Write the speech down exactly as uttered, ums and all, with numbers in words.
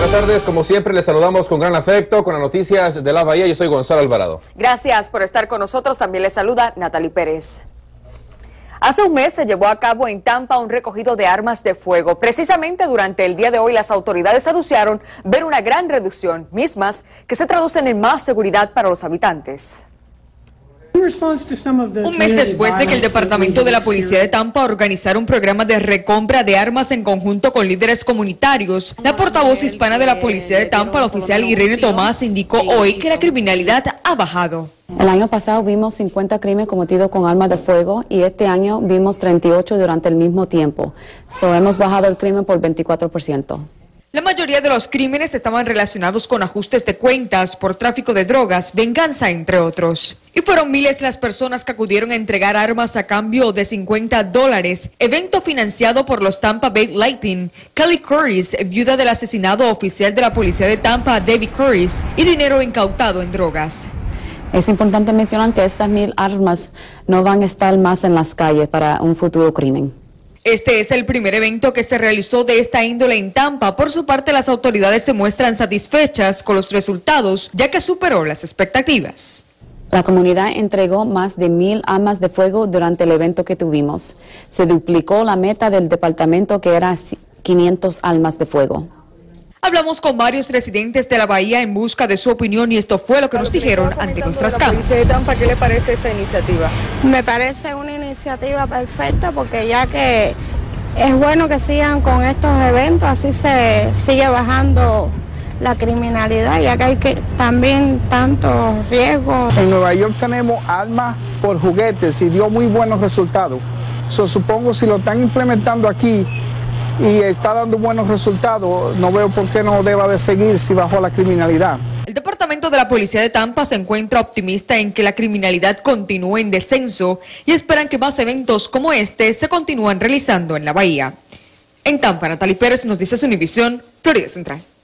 buenas tardes. Como siempre, les saludamos con gran afecto con las noticias de la Bahía. Yo soy Gonzalo Alvarado. Gracias por estar con nosotros. También les saluda Natalie Pérez. Hace un mes se llevó a cabo en Tampa un recogido de armas de fuego. Precisamente durante el día de hoy las autoridades anunciaron ver una gran reducción, mismas que se traducen en más seguridad para los habitantes. Un mes después de que el Departamento de la Policía de Tampa organizara un programa de recompra de armas en conjunto con líderes comunitarios, la portavoz hispana de la Policía de Tampa, la oficial Irene Tomás, indicó hoy que la criminalidad ha bajado. El año pasado vimos cincuenta crímenes cometidos con armas de fuego y este año vimos treinta y ocho durante el mismo tiempo. So, hemos bajado el crimen por veinticuatro por ciento. La mayoría de los crímenes estaban relacionados con ajustes de cuentas por tráfico de drogas, venganza, entre otros. Y fueron miles las personas que acudieron a entregar armas a cambio de cincuenta dólares, evento financiado por los Tampa Bay Lightning, Kelly Curris, viuda del asesinado oficial de la policía de Tampa, David Curris, y dinero incautado en drogas. Es importante mencionar que estas mil armas no van a estar más en las calles para un futuro crimen. Este es el primer evento que se realizó de esta índole en Tampa. Por su parte, las autoridades se muestran satisfechas con los resultados, ya que superó las expectativas. La comunidad entregó más de mil armas de fuego durante el evento que tuvimos. Se duplicó la meta del departamento, que era quinientas armas de fuego. Hablamos con varios residentes de la Bahía en busca de su opinión y esto fue lo que nos dijeron ante nuestras cámaras. ¿Qué le parece esta iniciativa? Me parece una iniciativa perfecta porque ya que es bueno que sigan con estos eventos, así se sigue bajando la criminalidad, ya que hay que también tantos riesgos. En Nueva York tenemos armas por juguetes y dio muy buenos resultados. So, supongo si lo están implementando aquí y está dando buenos resultados, no veo por qué no deba de seguir si bajó la criminalidad. El Departamento de la Policía de Tampa se encuentra optimista en que la criminalidad continúe en descenso y esperan que más eventos como este se continúen realizando en la Bahía. En Tampa, Natalie Pérez, Noticias Univisión, Florida Central.